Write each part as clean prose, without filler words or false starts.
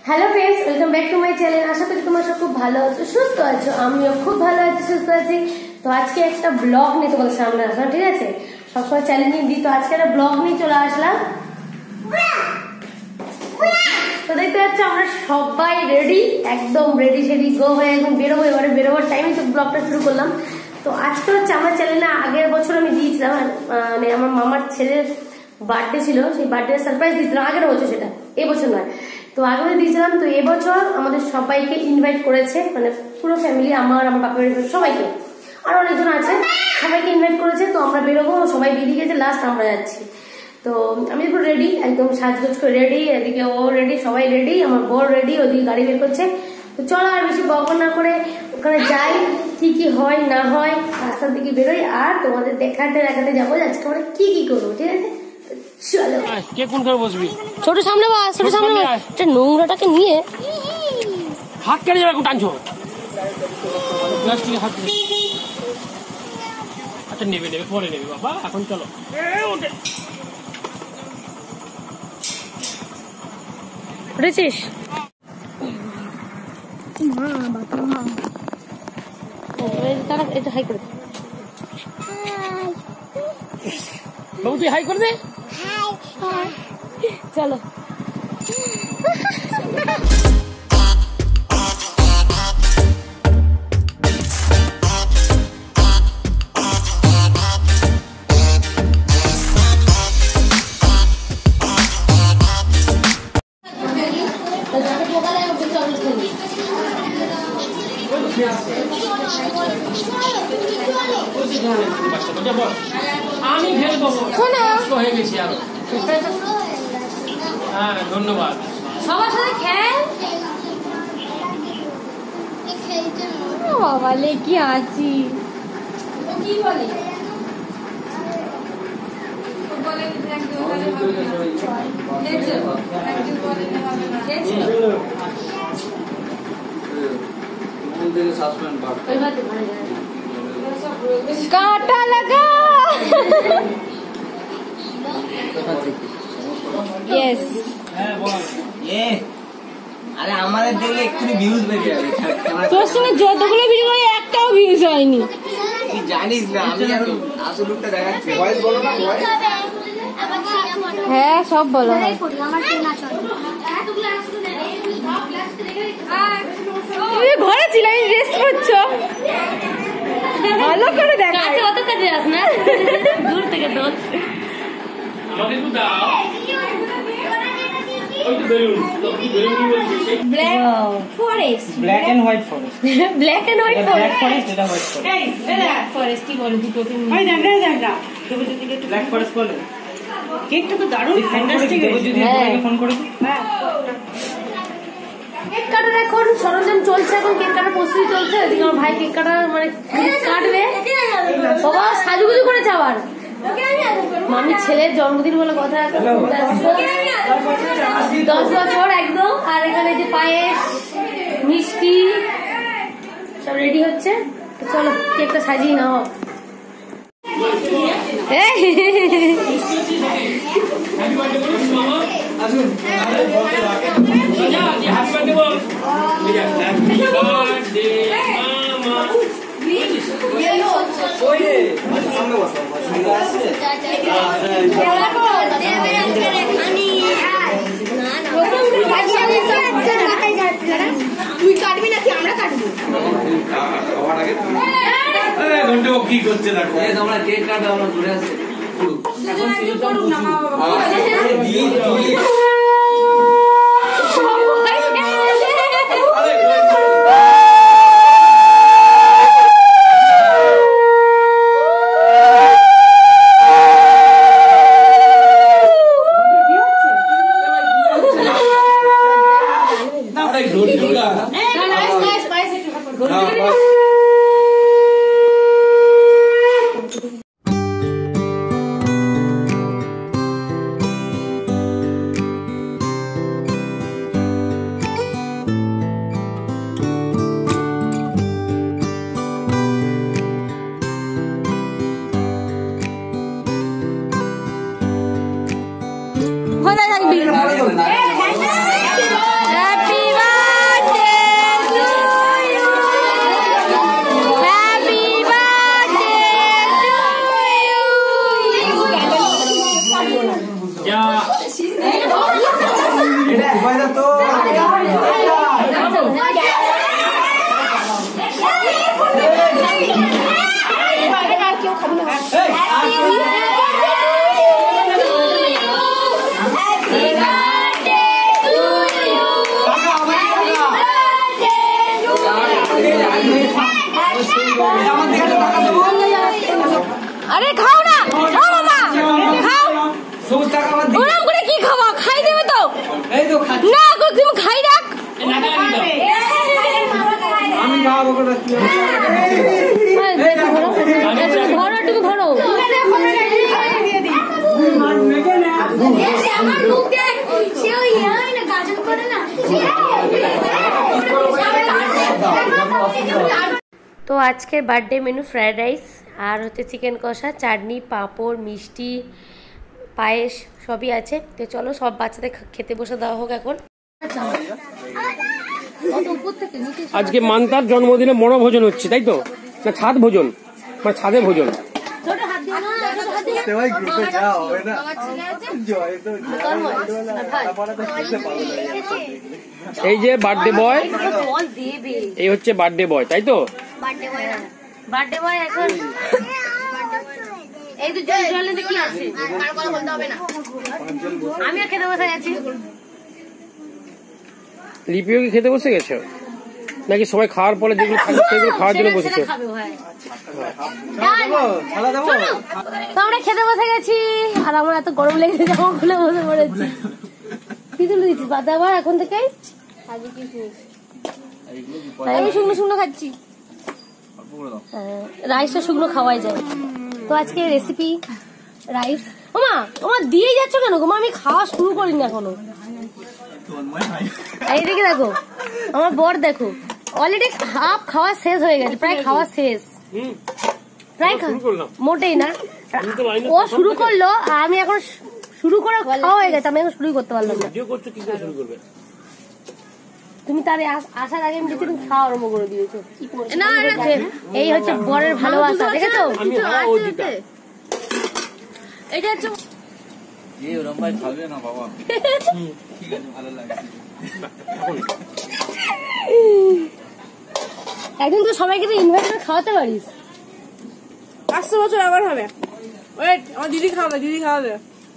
Hello friends, welcome back to my channel. আশা করি তোমরা সব খুব ভালো আছো, সুস্থ আছো। আমিও খুব ভালো আছি, সুস্থ আছি। তো আজকে একটা ব্লগ নিয়ে তোমাদের সামনে আসলাম, ঠিক আছে? সবসময় চ্যালেঞ্জিং দিই, তো আজকে একটা ব্লগ নিয়ে চলে আসলাম। তো দেখতে পাচ্ছ আমরা সবাই রেডি, একদম রেডি সেডি গো হয়ে একদম বেরোবো। এবারে বেরোবার টাইমে তো ব্লগটা শুরু করলাম। তো আজকে হচ্ছে আমার চ্যানেলে আগের বছর আমি দিয়েছিলাম, মানে আমার মামার ছেলের বার্থডে ছিল, সেই বার্থডে সারপ্রাইজ দিয়েছিলাম আগের বছর, সেটা এবছর নয়। তো আগে দিয়েছিলাম, তো এবছর আমাদের সবাইকে ইনভাইট করেছে, মানে পুরো ফ্যামিলি, আমার বাপের সবাইকে, আর অনেকজন আছে, সবাইকে ইনভাইট করেছে। তো আমরা বেরোবো, সবাই বেরিয়ে গেছে, লাস্ট আমরা যাচ্ছি। তো আমি পুরো রেডি, একদম সাজগোজ করে রেডি, এদিকে ও রেডি, সবাই রেডি, আমার বর রেডি, ওদিকে গাড়ি বের করছে। তো চলো আর বেশি বকর না করে ওখানে যাই, কি কি হয় না হয় রাস্তার দিকে বেরোই, আর তোমাদের দেখাতে যাবো আজকে আমরা কি কি করবো, ঠিক আছে? চলো। কে কোন করে বসবি? ছোট সামনে বাস, ছোট সামনে বাস। এটা নোংরাটাকে নিয়ে হাত কেটে যাবে, এখন টানছো। আচ্ছা নেবে পরে নেবে বাবা, এখন চলো। উঠেছিস? এটা হাই করে বাবু, তুই হাই করে দে। চলো। আমি ফেলবো, হয়ে গেছি আরো। হ্যাঁ, ধন্যবাদ। সবার সাথে খেল। বাবালে কি আছি, কি বলে কাটা লাগা। ইয়েস, আরে আমাদের দেখলে একটু ভিউজ বেড়ে যাবে। তোর সঙ্গে যতগুলো ভিডিও করে একটাও ভিউজ হয়নি। তুই জানিস না, আমি এখন আসল রূপটা দেখাচ্ছি। ভয়েস বলো না, ভয়েস। হ্যাঁ, সব বলো। তুমি ঘরে ছিল, রেস্ট করছো, ভালো করে দেখা। অত কাজে আস না, দূর থেকে দোল। আমাকে একটু দাও। ওই তো balloon, black forest, black and white forest. Black and white black forest, এটা হোয়াইট ফরেস্ট। এই ব্ল্যাক ফরেস্ট কি বলে দুটোকে? ওই দেখ না, ব্ল্যাক ফরেস্ট বলে। কেকটা তো দারুণ ফ্যান্টাস্টিক। যদি তোমাকে ফোন করে হ্যাঁ। কেক কাটার এখন সরঞ্জাম চলছে, এখন কেক কাটার প্রস্তুতি চলছে। এদিকে আমার ভাই কেক কাটার মানে কাটবে। বাবা সাজুগুজু করে যাওয়ার, মামির ছেলের জন্মদিন বলে কথা, 10 বছর একদম। আর এখানে যে পায়েস, মিষ্টি সব রেডি হচ্ছে। চলো কেকটা সাজিয়ে নাও। তুই কাটবি নাকি আমরা কাটবো? কি করছে দেখো, তোমরা কেক কাটো, আমরা ঘুরে আসছি। Happy আরে খাও না, খাও বাবা, খাও। ওরম করে কি খাওয়া, খাই দেবে তো না, তুমি খাই রাখ। আমি খাওয়াবো ধরো একটু ধরো। তো আজকের বার্থডে মেনু ফ্রাইড রাইস আর হচ্ছে চিকেন কষা, চাটনি, পাঁপড়, মিষ্টি, পায়েস সবই আছে। তো চলো সব বাচ্চাদের খেতে বসে দেওয়া হোক এখন। আজকে মান্তার জন্মদিনে বনভোজন হচ্ছে, তাই তো? না ছাদ ভোজন, মানে ছাদে ভোজন। এই যে বার্থডে বয়, এই হচ্ছে বার্থডে বয়, তাই তো? বার্থডে বয় এখন এই তো জলে কি আছে, আমিও খেতে বসে গেছি। লিপিও কি খেতে বসে গেছো নাকি সবাই খাওয়ার পরে যেগুলো থাকে সেগুলো খাওয়ার জন্য বসেছো? তো আমরা খেতে বসে গেছি আর আমার এত গরম লেগেছে জামা খুলে বসে পড়েছি। কি তুলে দিচ্ছিস বাদা আবার এখন থেকে? আমি শুকনো শুকনো খাচ্ছি, রাইসটা শুকনো খাওয়াই যায়। তো আজকে রেসিপি রাইস। ওমা দিয়ে যাচ্ছ কেন গো? আমি খাওয়া শুরু করিনি এখনো। এই দেখে দেখো আমার বর, দেখো অলরেডি হাফ খাওয়া শেষ হয়ে গেছে, প্রায় খাওয়া শেষ, প্রায় মোটেই না। ও শুরু করলো আর আমি এখন শুরু করে খাওয়া হয়ে গেছে, আমি এখন শুরু করতে পারলাম না। তুমি তার আসার আগে আমি তুমি খাওয়া আরম্ভ করে দিয়েছো। এই হচ্ছে বরের ভালোবাসা, দেখেছো? এটা হচ্ছে একদিন তো সবাইকে ইনভাইট করে খাওয়াতে পারিস। 500 বছর আবার হবে। ওয়েট, আমার দিদি খাওয়াবে, দিদি খাওয়াবে।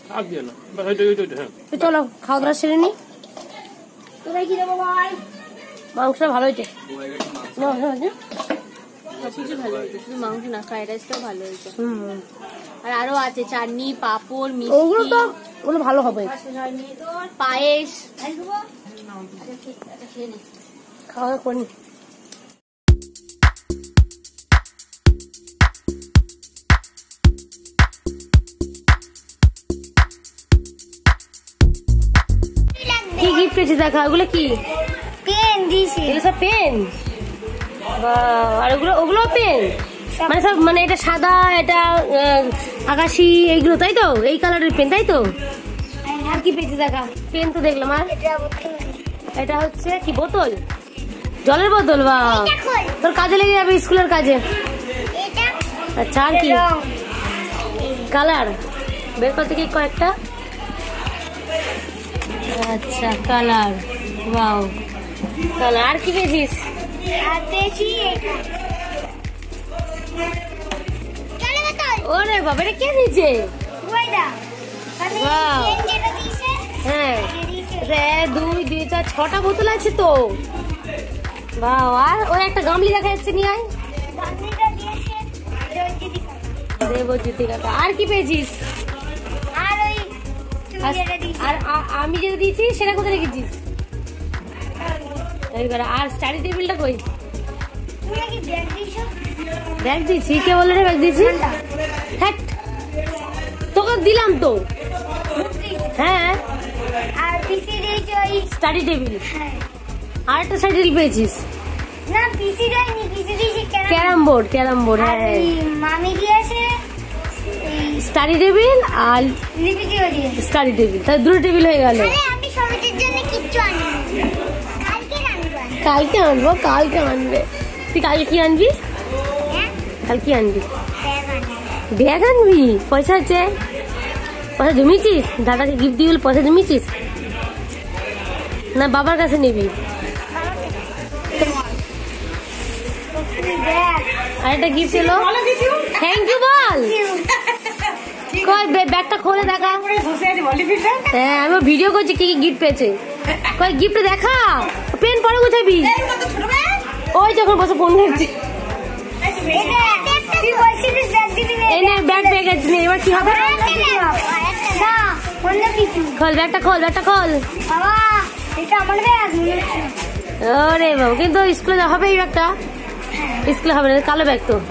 চলো খাওয়া দাওয়া সেরে নি। মাংসটা ভালো হয়েছে, সবকিছু ভালো হয়েছে, শুধু মাংস না, ফ্রাইড রাইসটাও ভালো হয়েছে। আর আরো আছে চাটনি, পাঁপড়, মিষ্টি, ওগুলো ভালো হবে। পায়েস, খাওয়া করি। কি গিফট পেয়েছিস দেখা? ওগুলো কি? পেন দিয়েছি। এগুলো সব পেন? আর ওগুলো পেন মানে সব, মানে এটা সাদা, এটা আকাশি, এইগুলো তাই তো? এই কালারের পেন তাই তো? আর কি পেয়েছিস দেখা? পেন তো দেখলাম। আর এটা হচ্ছে কি বোতল? জলের বোতল। বা তোর কাজে লেগে যাবে, স্কুলের কাজে। আচ্ছা আর কি কালার বের করতে কি কয়েকটা? আচ্ছা কালার, ওয়াও কালার। আর কি পেয়েছিস? ওরে বাবা, এটা কে দিয়েছে? হ্যাঁ 1 2 3 4 6টা বোতল আছে তো। বাহ। আর ওই একটা গামলি দেখা যাচ্ছে, নিয়ে আয়। দেবজ্যোতি কাকা। আর কি পেয়েছিস? আর আমি যেটা দিয়েছি সেটা কোথায় রেখেছিস? আর স্টাডি টেবিলটা কই? ব্যাগ দিয়েছি? কে বললে রে ব্যাগ দিয়েছি? হ্যাঁ তোকে দিলাম তো। হ্যাঁ স্টাডি টেবিল। আর একটা স্টাডি টেবিল পেয়েছিস? Carrom board. ক্যারাম বোর্ড, হ্যাঁ। স্টাডি টেবিল আর স্টাডি টেবিল, তাই 2 টেবিল হয়ে গেল। কালকে আনবো, কালকে আনবে। তুই কালকে কি আনবি? কাল কি আনবি? ব্যাগ আনবি? পয়সা আছে? পয়সা জমিয়েছিস? দাদাকে গিফট দিয়ে পয়সা জমিয়েছিস না বাবার কাছে নিবি? আর একটা গিফট এলো। থ্যাংক ইউ বল। কই ব্যাগটা খোলে দেখা। হ্যাঁ আমি ভিডিও করছি কি কি গিফট পেয়েছে। কই গিফট দেখা। পেন পরে গুছাবি। ওই যখন বসে ফোন করছি। এনে ব্যাগ পেয়ে গেছি, এবার কি হবে? খোল ব্যাগটা, খোল ব্যাগটা, খোল। ওরে বাবু, কিন্তু স্কুলে হবে এই ব্যাগটা? স্কুলে হবে না, কালো ব্যাগ তো।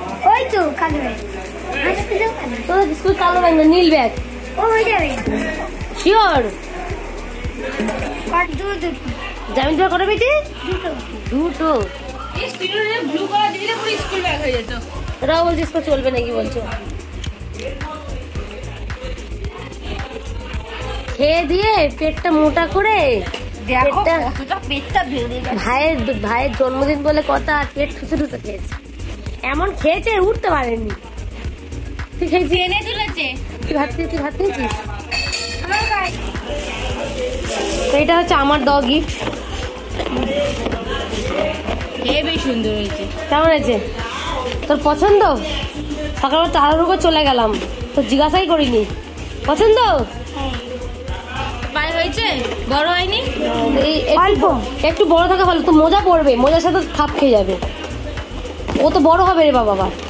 তোর স্কুল কালো ব্যাগ না, নীল ব্যাগ। শিওর? জামিন দেওয়া করে বেটি? দুটো। ব্লু কালার দিলে পুরো স্কুল ব্যাগ হয়ে যেত। ওরাও বলছে স্কুল চলবে নাকি বলছো? খেয়ে দিয়ে পেটটা মোটা করে ভাইয়ের জন্মদিন বলে কথা, পেট ঠুসে ঠুসে খেয়েছে, এমন খেয়েছে উঠতে পারেনি। তুই খেয়েছিস? এনে তুলেছে। তুই ভাত খেয়েছিস? তো এটা হচ্ছে আমার দেওয়া গিফট। বেশ সুন্দর হয়েছে। কেমন হয়েছে? তোর পছন্দ? সকালবেলা তাড়াহুড়ো করে চলে গেলাম, তো জিজ্ঞাসাই করিনি। পছন্দ? হয়েছে? বড় হয়নি? একটু বড় থাকা ভালো, তো মোজা পড়বে, মোজার সাথে খাপ খেয়ে যাবে। ও তো বড় হবে রে বাবা।